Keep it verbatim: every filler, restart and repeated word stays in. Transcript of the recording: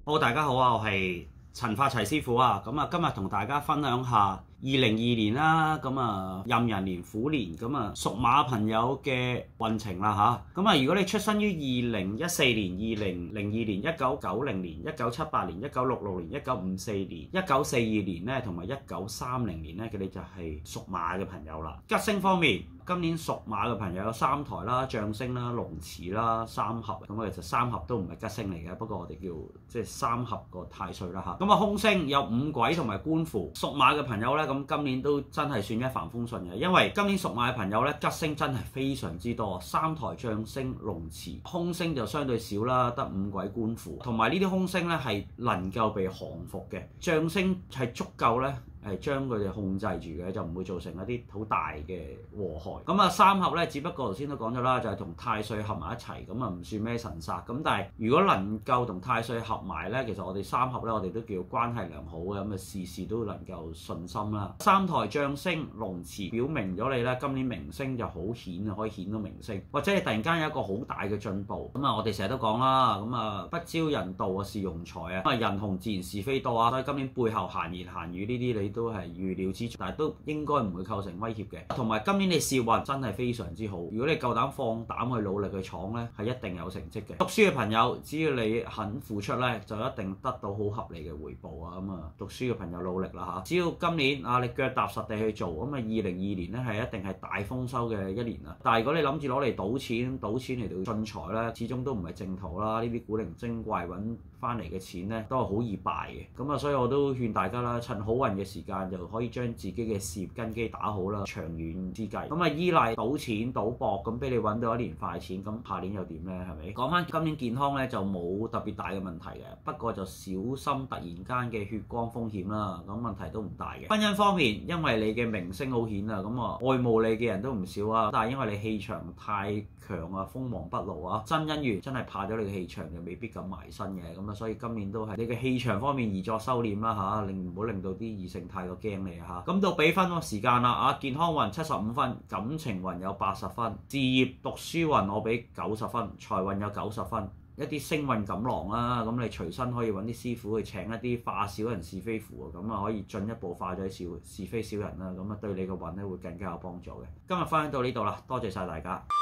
好，大家好啊，我係陳發齊師傅啊。咁啊，今日同大家分享下二零二二年啦。咁啊，壬寅年虎年，咁啊屬馬朋友嘅運程啦吓。咁啊，如果你出生於二零一四年、二零零二年、一九九零年、一九七八年、一九六六年、一九五四年、一九四二年咧，同埋一九三零年咧，佢哋就係屬馬嘅朋友啦。吉星方面，今年屬馬嘅朋友有三台啦、將星啦、龍池啦、三合。咁啊，其實三合都唔係吉星嚟嘅，不過我哋叫即係三合個太歲啦嚇。咁啊，空星有五鬼同埋官符。屬馬嘅朋友咧，咁今年都真係算一帆風順嘅，因為今年屬馬嘅朋友咧，吉星真係非常之多，三台將星、龍池，空星就相對少啦，得五鬼官符。同埋呢啲空星咧係能夠被降服嘅，將星係足夠咧。係將佢哋控制住嘅，就唔會造成一啲好大嘅禍害。咁啊，三合咧，只不過頭先都講咗啦，就係同太歲合埋一齊，咁啊唔算咩神煞。咁但係如果能夠同太歲合埋咧，其實我哋三合咧，我哋都叫關係良好嘅，咁啊事事都能夠順心啦。三台將星、龍池表明咗你咧，今年名聲就好顯啊，可以顯到名聲，或者你突然間有一個好大嘅進步。咁啊，我哋成日都講啦，咁啊不招人妒啊，是庸才啊，咁啊人紅自然是非多啊，所以今年背後閒言閒語呢啲你都係預料之中，但係都應該唔會構成威脅嘅。同埋今年你事運真係非常之好，如果你夠膽放膽去努力去闖咧，係一定有成績嘅。讀書嘅朋友，只要你肯付出咧，就一定得到好合理嘅回報啊！咁啊，讀書嘅朋友努力啦嚇，只要今年啊你腳踏實地去做，咁啊二零二二年咧係一定係大豐收嘅一年啊！但係如果你諗住攞嚟賭錢，賭錢嚟到進財咧，始終都唔係正途啦。呢啲古靈精怪揾翻嚟嘅錢咧，都係好易敗嘅。咁啊，所以我都勸大家啦，趁好運嘅時間就可以將自己嘅事業根基打好啦，長遠之計。咁啊，依賴賭錢賭博咁俾你揾到一年快錢，咁下年又點呢？係咪？講翻今年健康咧就冇特別大嘅問題嘅，不過就小心突然間嘅血光風險啦，咁問題都唔大嘅。婚姻方面，因為你嘅名聲好顯啊，咁啊愛慕你嘅人都唔少啊，但係因為你氣場太強啊，鋒芒不露啊，真姻緣真係怕咗你嘅氣場，就未必敢埋身嘅。咁啊，所以今年都係你嘅氣場方面宜作收斂啦嚇，令唔好令到啲異性太過驚你嚇。咁到比分個時間啦啊，健康運七十五分，感情運有八十分，事業讀書運我俾九十分，財運有九十分。一啲星運錦囊啦，咁你隨身可以揾啲師傅去請一啲化小人是非符啊，咁啊可以進一步化咗小是非小人啦，咁啊對你個運咧會更加有幫助嘅。今日分享到呢度啦，多謝晒大家。